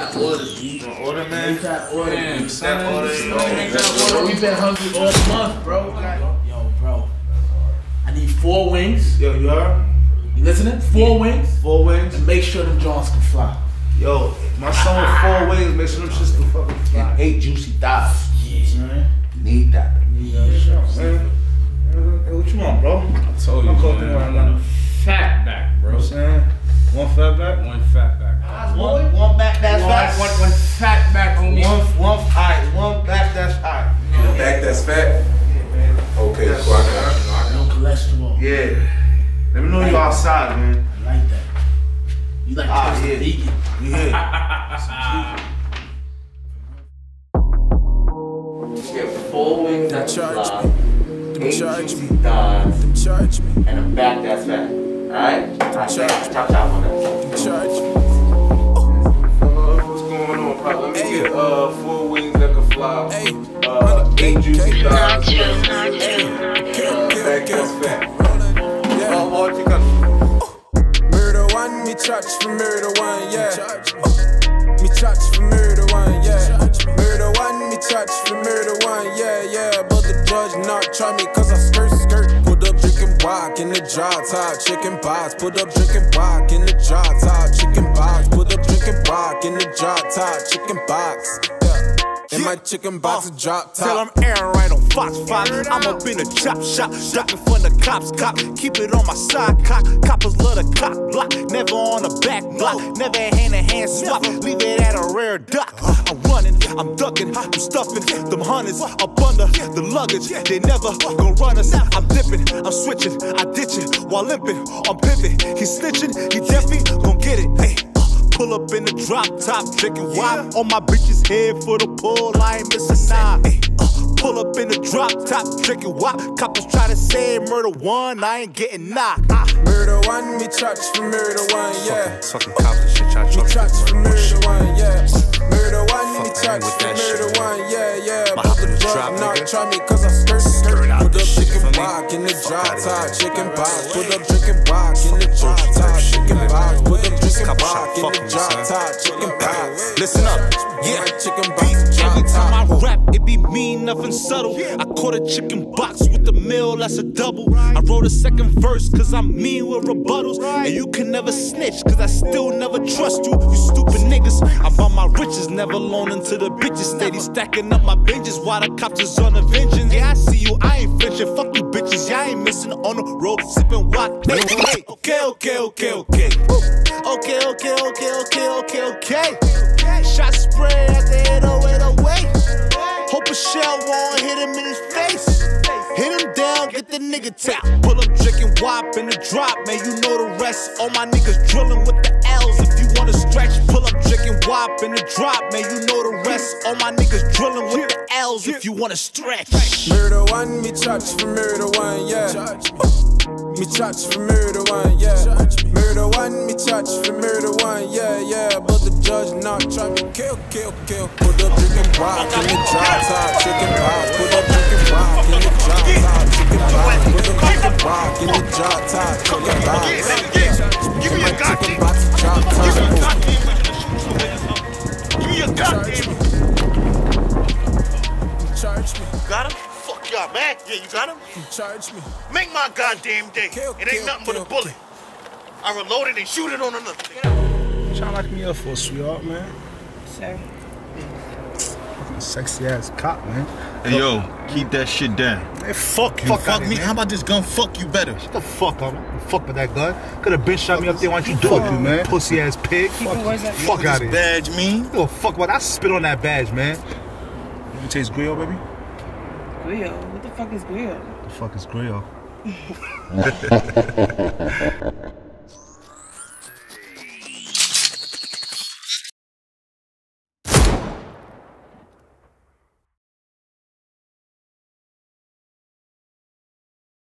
got orders. You gonna order, man? We got orders. Damn, son. We've been hungry all month, bro. Yo, bro. I need 4 wings. Yo, you heard? You listening? 4 wings. 4 wings. And make sure them Johns can fly. Yo, my son with 4 wings, make sure them shits can fucking fly. And 8 juicy thighs. Yeah, man. Need that. Man. Hey, what you want, bro? I told you, I'm man. Fat back, bro. You know what I'm saying? One fat back? One fat back. One back that's fat. One fat back on me. One back that's fat. One back that's fat? Yeah, man. Okay, cool. I got No cholesterol. Yeah. Let me know you outside, man. I like that. You like yeah. vegan. Yeah. Get 4 wings that fly, 8 juicy Them thighs, charge me. and a back that's fat. Alright? Chop on that. Charge me. What's going on, Pop? Let me get 4 wings that can fly. Hey, 8 juicy thighs. back that's fat. Yeah. What you got? Murder one, me charge for murder one, yeah. Me charge for murder one, yeah. Murder one, me charge for murder one, yeah. But the judge not try me cause I skirt. Put up drinking walk in the jar top, chicken box. Put up drinking walk in the jar top, chicken box. Put up drinking walk in the jar top, chicken box. In my chicken box, a drop top. Tell them Aaron right on Fox 5. I'm up in a chop shop, ducking from the cops cop. Keep it on my side cock. Coppers love the cop block. Never on a back block. Never hand-to-hand swap. Leave it at a rare duck. I'm running, I'm ducking, I'm stuffing them hundreds up under the luggage. They never gon' run us. I'm dipping, I'm switching, I ditch it while limping. On pivot, he snitching, he definitely gon' get it. Hey. Pull up in the drop top, drinking wine on my bitch's head for the pull. I ain't missing nine. Pull up in the drop top, drinking wine. Coppers try to say murder one, I ain't getting knocked. Murder one, me charge for murder one, yeah. Fucking cops and shit, try to Me charge for murder one, yeah. Murder one, me Fuck, charge with for that murder shit, one, yeah. My But the hop in the judge drop, not nigga. try me cause I skirt. out Put the up shit chicken for me. block in the drop outta top, here. chicken box. Put up drinking block in the drop top, chicken box. Put up drinking Couple block shot in the fucking, drop son. top, chicken box. Listen up, yeah. Chicken box, Every drop time I top. rap, it be mean, nothing subtle. I caught a chicken box with the meal, that's a double. I wrote a second verse, cause I'm mean with rebuttals. And you can never snitch, cause I still never trust you, you stupid niggas. I'm on my riches, never loaning to the bitches. Steady stacking up my binges while the cops is on a vengeance. Yeah, I see you, I ain't flinching. Fuck you bitches, y'all ain't missing on the road, sipping wine. Hey, okay. Shot spray at the 808 away. Hope a shell won't hit him in his face. Hit him down, get the nigga tap. Pull up drinking wop in the drop, man, you know the rest. All my niggas drilling with the L's if you wanna stretch. Pull up drinking wop in the drop, man, you know the rest. All my niggas drilling with the L's if you wanna stretch. Murder one, me charge for murder one, yeah. Me charge for murder one, yeah. Murder one, me charge for murder one, yeah. But the judge not try me kill. Put up drinking rock in the drop top, chicken box. Put up drinking rock in the drop top, chicken box. Put up drinking rock in the drop top, chicken box. Give me a Chicken box, drop top. Give me a goddamn. Charge me, Got him? Fuck y'all, man. Yeah, you got him? charge me. Make my goddamn day. It ain't nothing but a bullet. I reload it and shoot it on another thing. Trying to lock me up for, sweetheart, man. Sir. Sexy ass cop, man. Hey, yo, keep that shit down. Hey, fuck you. Fuck me. How about this gun fuck you better? Shut the fuck up. Fuck with that gun. Could have been shot me up there. Why don't you do it, man? Pussy ass pig. Fuck out of here. Badge mean? You give a fuck what I spit on that badge, man. You taste grill, baby? Grill? What the fuck is grill? The fuck is grill?